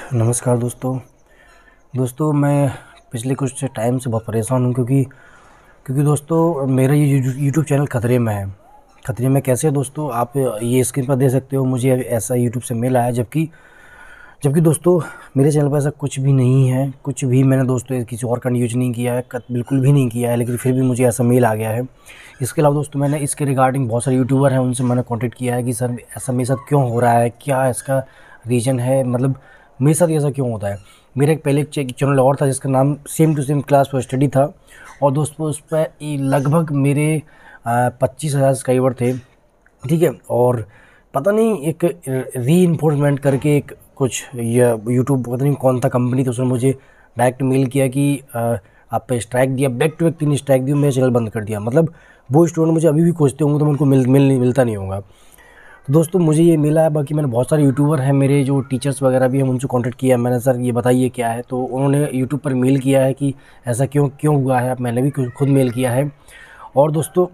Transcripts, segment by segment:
नमस्कार दोस्तों मैं पिछले कुछ टाइम से बहुत परेशान हूँ क्योंकि दोस्तों मेरा ये यूट्यूब चैनल खतरे में है। खतरे में कैसे है दोस्तों, आप ये स्क्रीन पर देख सकते हो। मुझे ऐसा यूट्यूब से मेल आया, जबकि जबकि दोस्तों मेरे चैनल पर ऐसा कुछ भी नहीं है। कुछ भी मैंने दोस्तों किसी और का यूज नहीं किया है, बिल्कुल भी नहीं किया है, लेकिन फिर भी मुझे ऐसा मेल आ गया है। इसके अलावा दोस्तों मैंने इसके रिगार्डिंग बहुत सारे यूट्यूबर हैं, उनसे मैंने कॉन्टेक्ट किया है कि सर ऐसा मेरे साथ क्यों हो रहा है, क्या इसका रीज़न है, मतलब मेरे साथ ऐसा क्यों होता है। मेरा एक पहले चैनल और था जिसका नाम same to same class for study था, और दोस्तों उस पर लगभग मेरे 25,000 सब्सक्राइबर थे, ठीक है। और पता नहीं एक री करके एक कुछ ये यूट्यूब पता नहीं कौन था कंपनी, तो उसने मुझे डायरेक्ट मेल किया कि आप पे स्ट्राइक दिया, बैक टू बैक 3 स्ट्राइक दी, मेरा चैनल बंद कर दिया। मतलब वो स्टूडेंट मुझे अभी भी खोजते होंगे तो उनको मिलता नहीं होगा। तो दोस्तों मुझे ये मिला है। बाकी मैंने बहुत सारे यूट्यूबर हैं, मेरे जो टीचर्स वगैरह भी हैं, उनसे कॉन्टेक्ट किया मैंने, सर ये बताइए क्या है। तो उन्होंने यूट्यूब पर मेल किया है कि ऐसा क्यों हुआ है। मैंने भी खुद मेल किया है। और दोस्तों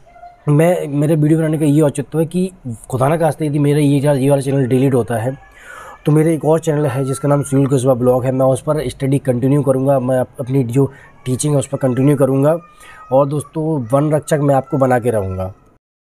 मैं मेरे वीडियो बनाने का ये औचित्य है कि खुदा ना खास्ता यदि मेरा ये वाला चैनल डिलीट होता है तो मेरा एक और चैनल है जिसका नाम सुनील कुशवाहा ब्लॉग है। मैं उस पर स्टडी कंटिन्यू करूँगा, मैं अपनी जो टीचिंग है उस पर कंटिन्यू करूँगा। और दोस्तों वन रक्षक मैं आपको बना के रहूँगा।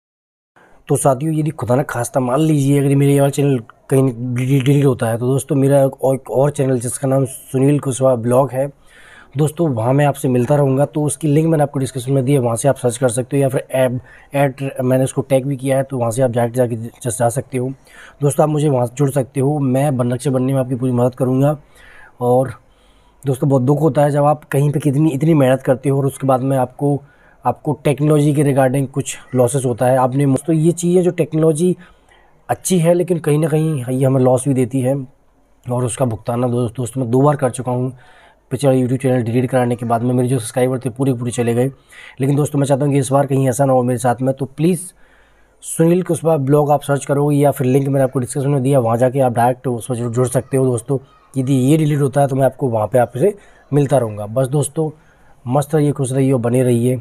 तो साथियों यदि खुदा ना खास्ता मान लीजिए अगर मेरा ये वाला चैनल कहीं डिलीट होता है, तो दोस्तों मेरा एक और चैनल जिसका नाम सुनील कुशवाहा ब्लॉग है दोस्तों, वहाँ मैं आपसे मिलता रहूँगा। तो उसकी लिंक मैंने आपको डिस्क्रिप्शन में दी है, वहाँ से आप सर्च कर सकते हो, या फिर ऐड मैंने उसको टैग भी किया है, तो वहाँ से आप जाके जा सकते हो। दोस्तों आप मुझे वहाँ से जुड़ सकते हो, मैं बनरक्षक बनने में आपकी पूरी मदद करूँगा। और दोस्तों बहुत दुख होता है जब आप कहीं पे इतनी मेहनत करते हो और उसके बाद में आपको टेक्नोलॉजी के रिगार्डिंग कुछ लॉसेस होता है। आपने दोस्तों ये चीज़ है जो टेक्नोलॉजी अच्छी है, लेकिन कहीं ना कहीं ये हमें लॉस भी देती है, और उसका भुगतान ना दोस्तों मैं 2 बार कर चुका हूँ। पिछला यूट्यूब चैनल डिलीट कराने के बाद में मेरे जो सब्सक्राइबर थे पूरे चले गए। लेकिन दोस्तों मैं चाहता हूँ कि इस बार कहीं ऐसा ना हो मेरे साथ में। तो प्लीज़ सुनील कुशवाहा ब्लॉग आप सर्च करोगे, या फिर लिंक मैंने आपको डिस्क्रिप्शन में दिया, वहाँ जाके आप डायरेक्ट उस पर जुड़ सकते हो। दोस्तों यदि ये डिलीट होता है तो मैं आपको वहाँ पे आपसे मिलता रहूँगा। बस दोस्तों मस्त रहिए, खुश रहिए और बने रहिए।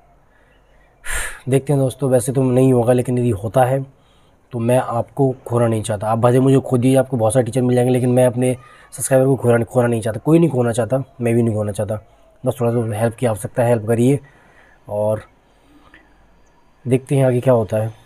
देखते हैं दोस्तों, वैसे तो नहीं होगा, लेकिन यदि होता है तो मैं आपको खोना नहीं चाहता। आप भले मुझे खो दीजिए, आपको बहुत सारे टीचर मिल जाएंगे, लेकिन मैं अपने सब्सक्राइबर को खोना नहीं चाहता। कोई नहीं खोना चाहता, मैं भी नहीं खोना चाहता। बस थोड़ा सा हेल्प की आवश्यकता है, हेल्प करिए और देखते हैं आगे क्या होता है।